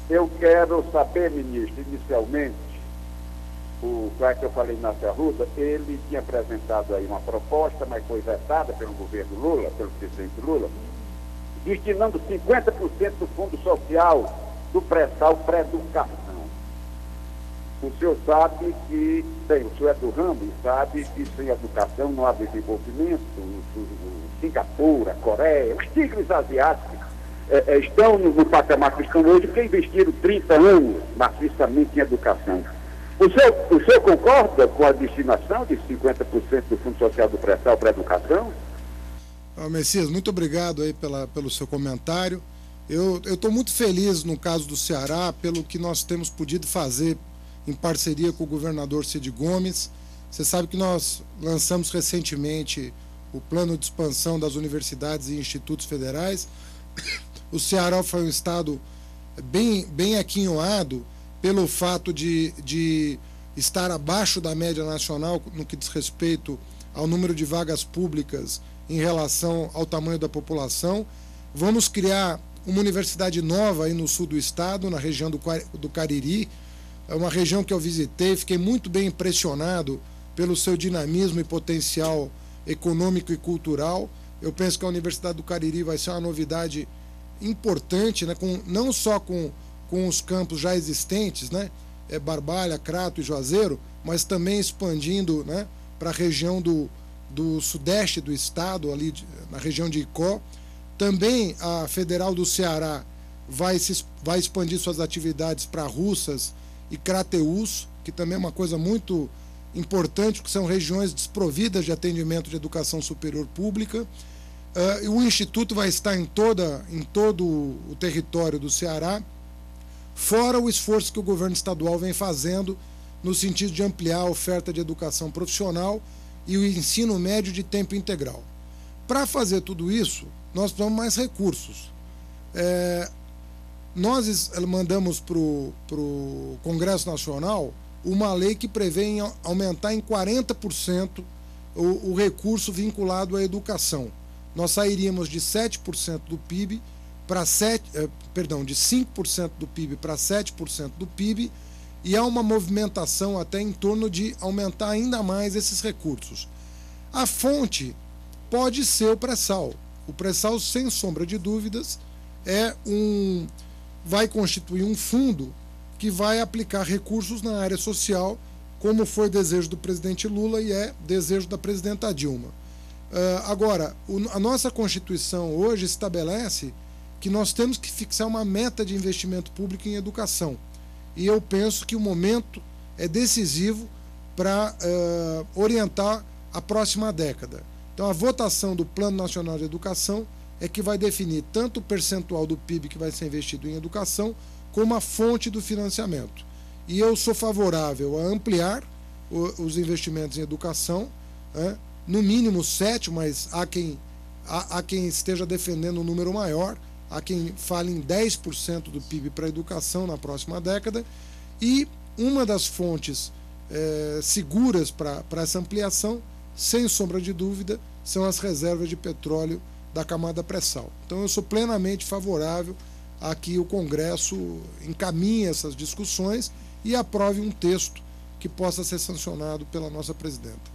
Eu quero saber, ministro, inicialmente, que eu falei na Arruda, ele tinha apresentado aí uma proposta, mas foi vetada pelo governo Lula, pelo presidente Lula, destinando 50% do fundo social do pré-sal para educação. O senhor sabe que, bem, o senhor é do ramo e sabe que sem educação não há desenvolvimento. Singapura, Coreia, os tigres asiáticos estão no patamar que estão hoje porque investiram 30 anos maciçamente em educação. O senhor concorda com a destinação de 50% do Fundo Social do Pré-Sal para a educação? Messias, muito obrigado aí pelo seu comentário. Eu estou muito feliz no caso do Ceará pelo que nós temos podido fazer em parceria com o governador Cid Gomes. Você sabe que nós lançamos recentemente o plano de expansão das universidades e institutos federais. O Ceará foi um estado bem aquinhoado pelo fato de estar abaixo da média nacional no que diz respeito ao número de vagas públicas em relação ao tamanho da população. Vamos criar uma universidade nova aí no sul do estado, na região do Cariri. É uma região que eu visitei, fiquei muito bem impressionado pelo seu dinamismo e potencial econômico e cultural. Eu penso que a Universidade do Cariri vai ser uma novidade importante, né, não só com os campos já existentes, né, Barbalha, Crato e Juazeiro, mas também expandindo, né, para a região do sudeste do estado, ali na região de Icó. Também a Federal do Ceará vai expandir suas atividades para Russas e Crateús, que também é uma coisa muito importante, que são regiões desprovidas de atendimento de educação superior pública. O Instituto vai estar em todo o território do Ceará, fora o esforço que o governo estadual vem fazendo no sentido de ampliar a oferta de educação profissional e o ensino médio de tempo integral. Para fazer tudo isso, nós precisamos mais recursos. Nós mandamos para o Congresso Nacional uma lei que prevê aumentar em 40% o recurso vinculado à educação. Nós sairíamos de 7% do PIB de 5% do PIB para 7% do PIB, e há uma movimentação até em torno de aumentar ainda mais esses recursos. A fonte pode ser o pré-sal. O pré-sal, sem sombra de dúvidas, vai constituir um fundo que vai aplicar recursos na área social, como foi desejo do presidente Lula e é desejo da presidenta Dilma. Agora, a nossa Constituição hoje estabelece que nós temos que fixar uma meta de investimento público em educação. E eu penso que o momento é decisivo para orientar a próxima década. Então, a votação do Plano Nacional de Educação é que vai definir tanto o percentual do PIB que vai ser investido em educação, como a fonte do financiamento. E eu sou favorável a ampliar os investimentos em educação, no mínimo 7, mas há quem esteja defendendo um número maior, há quem fale em 10% do PIB para a educação na próxima década, e uma das fontes seguras para essa ampliação, sem sombra de dúvida, são as reservas de petróleo da camada pré-sal. Então eu sou plenamente favorável a que o Congresso encaminhe essas discussões e aprove um texto que possa ser sancionado pela nossa presidenta.